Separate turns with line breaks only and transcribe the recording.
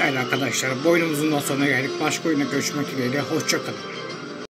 Değerli arkadaşlar, bu oyunumuzun da sonuna geldik. Başka oyuna görüşmek dileğiyle. Hoşça kalın.